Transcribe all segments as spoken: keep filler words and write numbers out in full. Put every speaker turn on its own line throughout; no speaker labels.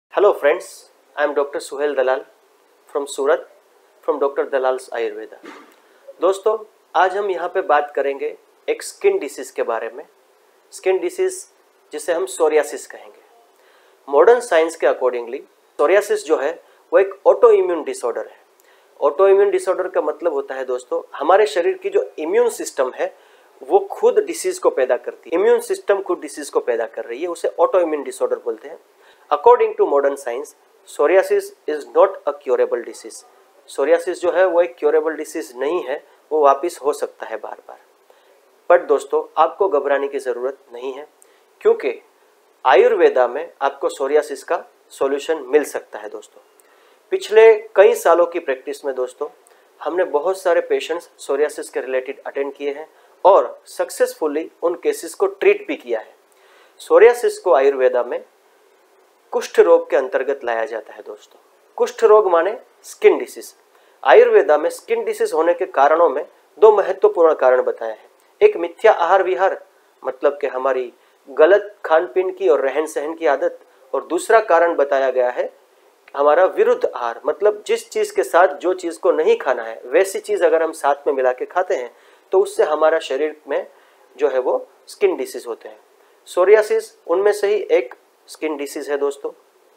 Hello friends, I am Doctor Suhail Dalal from Surat from Doctor Dalal's Ayurveda। दोस्तों, आज हम यहाँ पे बात करेंगे एक स्किन डिसीज़ के बारे में। स्किन डिसीज़ जिसे हम सोरियासिस कहेंगे। मॉडर्न साइंस के अकॉर्डिंगली सोरियासिस जो है वो एक ऑटो इम्यून डिसऑर्डर है। ऑटो इम्यून डिसऑर्डर का मतलब होता है दोस्तों, हमारे शरीर की जो इम्यून सिस्टम है वो खुद डिसीज़ को पैदा करती है। इम्यून सिस्टम खुद डिसीज़ को पैदा कर रही है, उसे ऑटो इम्यून डिसऑर्डर बोलते हैं। According to modern science, psoriasis is not a curable disease. Psoriasis जो है वो एक क्योरेबल डिसीज नहीं है, वो वापस हो सकता है बार बार। बट दोस्तों, आपको घबराने की ज़रूरत नहीं है, क्योंकि आयुर्वेदा में आपको सोरियासिस का सॉल्यूशन मिल सकता है। दोस्तों, पिछले कई सालों की प्रैक्टिस में दोस्तों हमने बहुत सारे पेशेंट्स सोरियासिस के रिलेटेड अटेंड किए हैं और सक्सेसफुली उन केसेस को ट्रीट भी किया है। सोरियासिस को आयुर्वेदा में कुष्ठ रोग के अंतर्गत लाया जाता है। दोस्तों, कुष्ठ रोग माने स्किन डिसीज। आयुर्वेदा में स्किन डिसीज होने के कारणों में दो महत्वपूर्ण कारण बताए हैं। एक मिथ्या आहार विहार, मतलब कि हमारी गलत खान पीन की और रहन सहन की आदत, और दूसरा कारण बताया गया है हमारा विरुद्ध आहार, मतलब जिस चीज़ के साथ जो चीज़ को नहीं खाना है वैसी चीज़ अगर हम साथ में मिला के खाते हैं तो उससे हमारा शरीर में जो है वो स्किन डिसीज होते हैं। सोरियासिस उनमें से ही एक स्किन डिसीज है दोस्तों।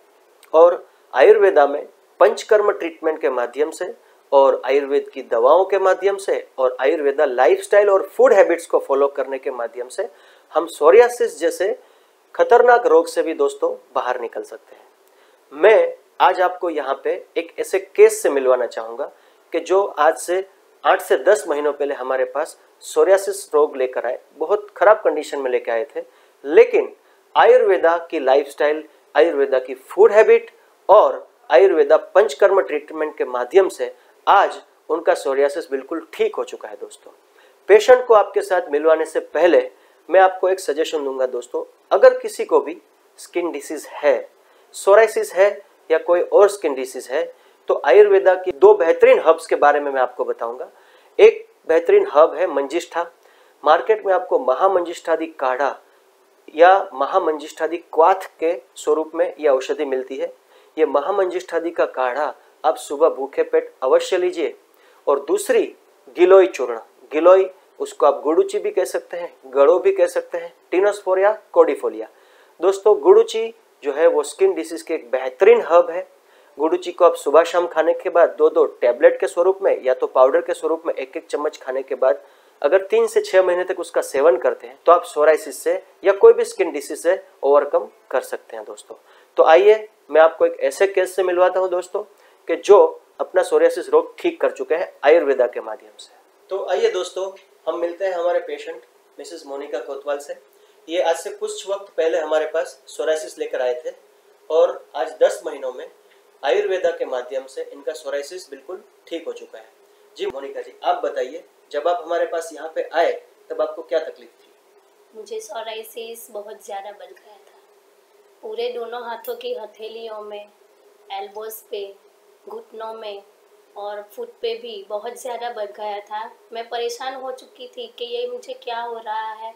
और आयुर्वेदा में पंचकर्म ट्रीटमेंट के माध्यम से और आयुर्वेद की दवाओं के माध्यम से और आयुर्वेदा लाइफस्टाइल और फूड हैबिट्स को फॉलो करने के माध्यम से हम सोरियासिस जैसे खतरनाक रोग से भी दोस्तों बाहर निकल सकते हैं। मैं आज आपको यहाँ पे एक ऐसे केस से मिलवाना चाहूँगा कि जो आज से आठ से दस महीनों पहले हमारे पास सोरियासिस रोग लेकर आए, बहुत खराब कंडीशन में लेकर आए थे, लेकिन आयुर्वेदा की लाइफस्टाइल, आयुर्वेदा की फूड हैबिट और आयुर्वेदा पंचकर्म ट्रीटमेंट के माध्यम से आज उनका सोरियासिस बिल्कुल ठीक हो चुका है। दोस्तों, पेशेंट को आपके साथ मिलवाने से पहले मैं आपको एक सजेशन दूंगा दोस्तों, अगर किसी को भी स्किन डिसीज है, सोरियासिस है या कोई और स्किन डिसीज है, तो आयुर्वेदा की दो बेहतरीन हर्ब्स के बारे में मैं आपको बताऊंगा। एक बेहतरीन हर्ब है मंजिष्ठा। मार्केट में आपको महामंजिष्ठादि काढ़ा या महामंजिष्ठादि क्वाथ के स्वरूप में यह औषधि मिलती है। यह महामंजिष्ठादि का काढ़ा आप सुबह भूखे पेट अवश्य लीजिए। और दूसरी गिलोय चूर्ण, गिलोय उसको आप गुड़ुची भी कह सकते हैं, गड़ो भी कह सकते हैं, टिनोस्पोरिया कोडिफोलिया। दोस्तों, गुड़ुची जो है वो स्किन डिसीज के एक बेहतरीन हर्ब है। गुड़ुची को आप सुबह शाम खाने के बाद दो दो टैबलेट के स्वरूप में या तो पाउडर के स्वरूप में एक एक चम्मच खाने के बाद अगर तीन से छह महीने तक उसका सेवन करते हैं तो आप सोरियासिस से या कोई भी स्किन डिसीज से ओवरकम कर सकते हैं। दोस्तों, तो आइए मैं आपको एक ऐसे केस से मिलवाता हूं दोस्तों कि जो अपना सोरियासिस रोग ठीक कर चुके हैं आयुर्वेदा के माध्यम से। तो आइए दोस्तों, हम मिलते हैं हमारे पेशेंट मिसेस मोनिका कोतवाल से। ये आज से कुछ वक्त पहले हमारे पास सोरियासिस लेकर आए थे और आज दस महीनों में आयुर्वेदा के माध्यम से इनका सोरियासिस बिल्कुल ठीक हो चुका है। जी मोनिका जी, आप बताइए, जब आप हमारे पास यहाँ पे आए तब आपको क्या तकलीफ थी?
मुझे सोरियासिस बहुत ज़्यादा बढ़ गया था, पूरे दोनों हाथों की हथेलियों में, एल्बोस पे, घुटनों में और फुट पे भी बहुत ज़्यादा बढ़ गया था। मैं परेशान हो चुकी थी कि ये मुझे क्या हो रहा है।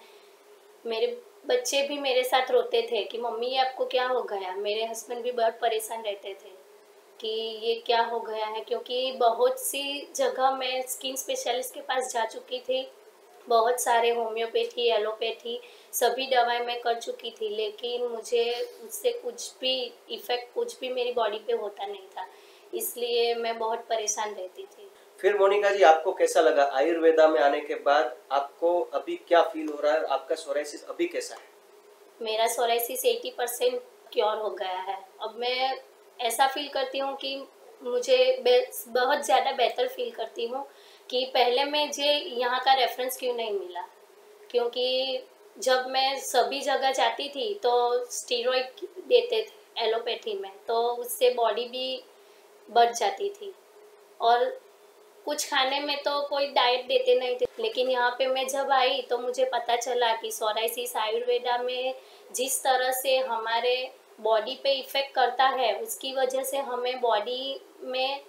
मेरे बच्चे भी मेरे साथ रोते थे कि मम्मी ये आपको क्या हो गया। मेरे हस्बैंड भी बहुत परेशान रहते थे कि ये क्या हो गया है, क्योंकि बहुत सी जगह मैं स्किन स्पेशलिस्ट के पास जा चुकी थी। बहुत सारे होम्योपैथी, एलोपैथी सभी दवाएं मैं कर चुकी थी, लेकिन मुझे उससे कुछ भी इफ़ेक्ट कुछ भी मेरी बॉडी पे होता नहीं था, इसलिए मैं बहुत परेशान रहती थी।
फिर मोनिका जी, आपको कैसा लगा आयुर्वेदा में आने के बाद? आपको अभी क्या फील हो रहा है? आपका सोरियासिस अभी कैसा है?
मेरा सोरियासिस अस्सी परसेंट क्योर हो गया है। अब मैं ऐसा फील करती हूँ कि मुझे बहुत ज़्यादा बेहतर फील करती हूँ कि पहले मुझे यहाँ का रेफरेंस क्यों नहीं मिला, क्योंकि जब मैं सभी जगह जाती थी तो स्टीरॉइड देते थे एलोपैथी में, तो उससे बॉडी भी बढ़ जाती थी और कुछ खाने में तो कोई डाइट देते नहीं थे। लेकिन यहाँ पे मैं जब आई तो मुझे पता चला कि सोरियासिस आयुर्वेदा में जिस तरह से हमारे बॉडी पे इफ़ेक्ट करता है, उसकी वजह से हमें बॉडी में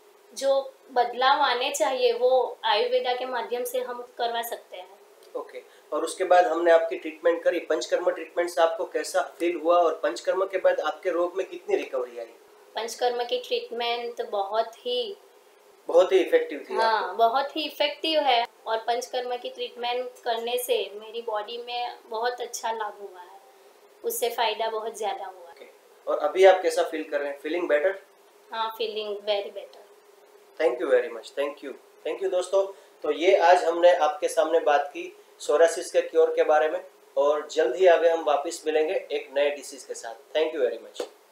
जो बदलाव आने चाहिए वो आयुर्वेदा के माध्यम से हम करवा सकते हैं।
Okay okay. और उसके बाद हमने आपकी ट्रीटमेंट करी। पंचकर्म ट्रीटमेंट से आपको कैसा फील हुआ और पंचकर्म के बाद आपके रोग में कितनी रिकवरी आई?
पंचकर्म की ट्रीटमेंट बहुत ही
बहुत ही इफेक्टिव थी।
हाँ, बहुत ही इफेक्टिव है और पंचकर्म की ट्रीटमेंट करने से मेरी बॉडी में बहुत अच्छा लाभ हुआ है, उससे फायदा बहुत ज़्यादा हुआ है।
और अभी आप कैसा फील कर रहे हैं? Feeling better?
हाँ, feeling very better.
Thank you very much. Thank you thank you दोस्तों। तो ये आज हमने आपके सामने बात की सोरासिस के क्योर के बारे में, और जल्द ही आगे हम वापस मिलेंगे एक नए डिसीज के साथ। Thank you very much.